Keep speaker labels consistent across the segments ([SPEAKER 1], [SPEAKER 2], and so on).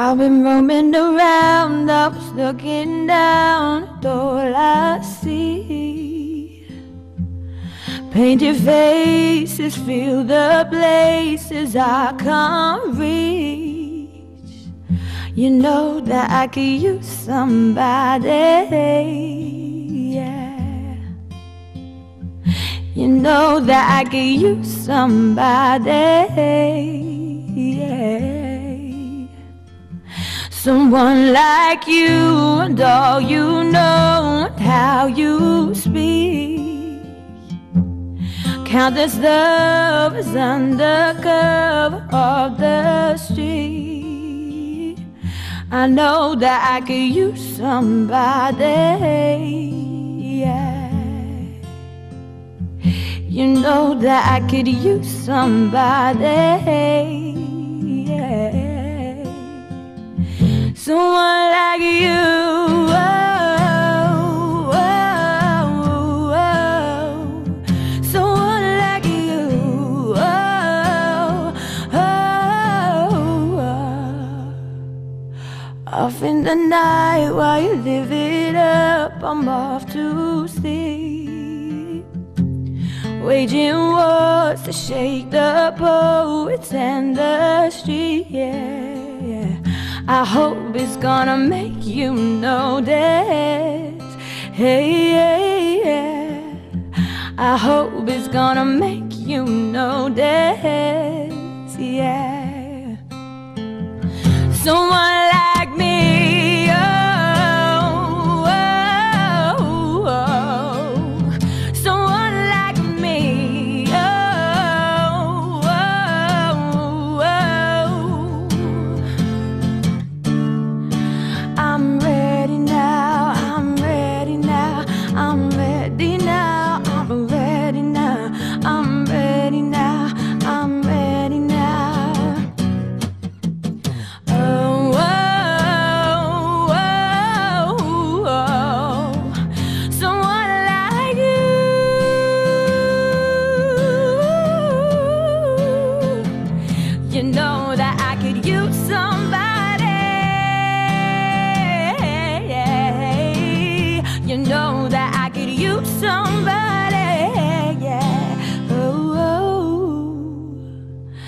[SPEAKER 1] I've been roaming around, I was looking down at all I see. Painted faces fill the places I can't reach. You know that I could use somebody, yeah. You know that I could use somebody, yeah. Someone like you and all you know and how you speak. Countless lovers under cover of the street. I know that I could use somebody, yeah. You know that I could use somebody, yeah. Someone like you, oh, oh, oh. Someone like you, oh, oh, oh. Off in the night while you live it up, I'm off to sleep, waging wars to shake the poets and the street, yeah. I hope it's gonna make you notice, hey, hey, yeah. I hope it's gonna make you notice, yeah. Someone like me, oh, oh, oh. Someone like me, oh, oh, oh. I'm ready now, I'm ready now, I'm ready now, I'm ready now, I'm ready now, I'm ready now. Oh, oh, oh, oh. Someone like you. You know that I could use somebody. You know that I could use somebody, yeah. Oh, oh.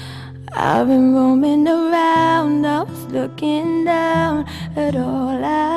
[SPEAKER 1] I've been roaming around, I was looking down at all I